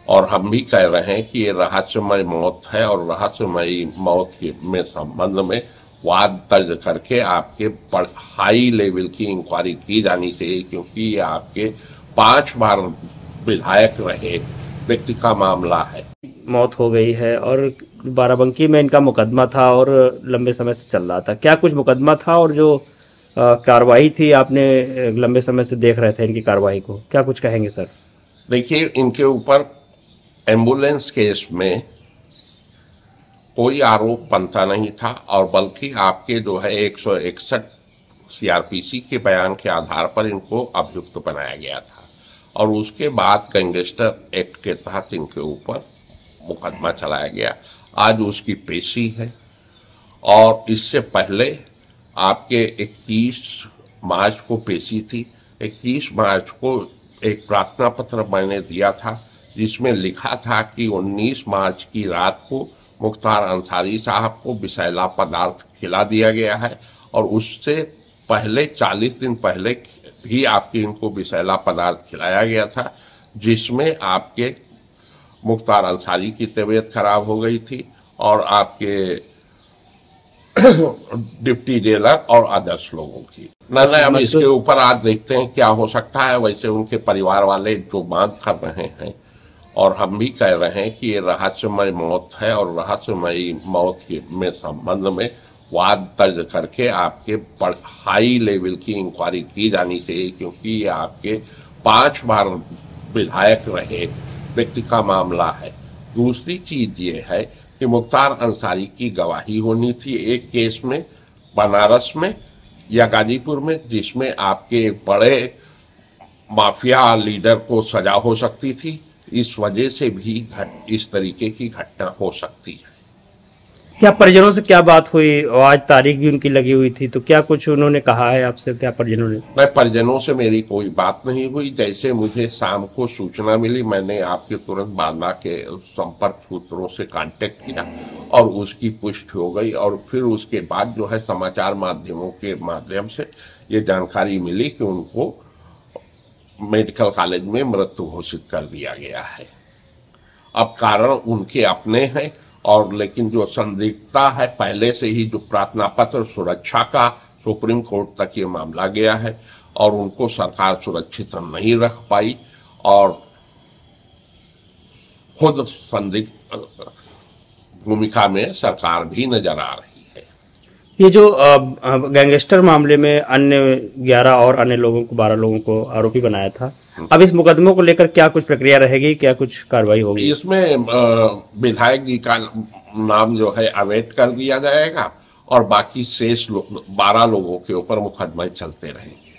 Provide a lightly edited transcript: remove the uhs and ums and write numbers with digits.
और हम भी कह रहे हैं कि ये रहस्यमय मौत है और रहस्यमयी मौत के में संबंध में वाद दर्ज करके आपके हाई लेवल की इंक्वायरी की जानी चाहिए, क्योंकि ये आपके 5 बार विधायक रहे व्यक्ति का मामला है। मौत हो गई है और बाराबंकी में इनका मुकदमा था और लंबे समय से चल रहा था। क्या कुछ मुकदमा था और जो कार्रवाई थी, आपने लंबे समय से देख रहे थे इनकी कार्रवाई को, क्या कुछ कहेंगे सर? देखिए, इनके ऊपर एम्बुलेंस केस में कोई आरोप बनता नहीं था और बल्कि आपके जो है 161 सीआरपीसी के बयान के आधार पर इनको अभियुक्त बनाया गया था और उसके बाद गैंगस्टर एक्ट के तहत इनके ऊपर मुकदमा चलाया गया। आज उसकी पेशी है और इससे पहले आपके 21 मार्च को पेशी थी। 21 मार्च को एक प्रार्थना पत्र मैंने दिया था जिसमें लिखा था कि 19 मार्च की रात को मुख्तार अंसारी साहब को विषैला पदार्थ खिला दिया गया है और उससे पहले 40 दिन पहले भी आपके इनको विषैला पदार्थ खिलाया गया था, जिसमें आपके मुख्तार अंसारी की तबीयत खराब हो गई थी और आपके डिप्टी जेलर और अदर्स लोगों की। नहीं, अब इसके ऊपर आज देखते हैं क्या हो सकता है। वैसे उनके परिवार वाले जो मांग कर रहे हैं और हम भी कह रहे हैं कि ये रहस्यमय मौत है और रहस्यमयी मौत के में संबंध में वाद दर्ज करके आपके हाई लेवल की इंक्वायरी की जानी चाहिए, क्योंकि ये आपके 5 बार विधायक रहे व्यक्ति का मामला है। दूसरी चीज ये है कि मुख्तार अंसारी की गवाही होनी थी एक केस में बनारस में या गाजीपुर में, जिसमें आपके बड़े माफिया लीडर को सजा हो सकती थी। इस वजह से भी इस तरीके की घटना हो सकती है। क्या परिजनों से क्या बात हुई? आज तारीख भी उनकी लगी हुई थी, तो क्या कुछ उन्होंने कहा है आपसे? क्या परिजनों ने? मैं परिजनों से मेरी कोई बात नहीं हुई। जैसे मुझे शाम को सूचना मिली, मैंने आपके तुरंत बांदा के संपर्क सूत्रों से कांटेक्ट किया और उसकी पुष्टि हो गई और फिर उसके बाद जो है समाचार माध्यमों के माध्यम से ये जानकारी मिली कि उनको मेडिकल कॉलेज में मृत्यु घोषित कर दिया गया है। अब कारण उनके अपने हैं और लेकिन जो संदिग्धता है पहले से ही जो प्रार्थना पत्र सुरक्षा का सुप्रीम कोर्ट तक ये मामला गया है और उनको सरकार सुरक्षित नहीं रख पाई और खुद संदिग्ध भूमिका में सरकार भी नजर आ रही है। ये जो गैंगस्टर मामले में अन्य 11 और अन्य लोगों को 12 लोगों को आरोपी बनाया था, अब इस मुकदमों को लेकर क्या कुछ प्रक्रिया रहेगी, क्या कुछ कार्रवाई होगी? इसमें विधायक जी का नाम जो है अवेट कर दिया जाएगा और बाकी शेष 12 लोगों के ऊपर मुकदमे चलते रहेंगे।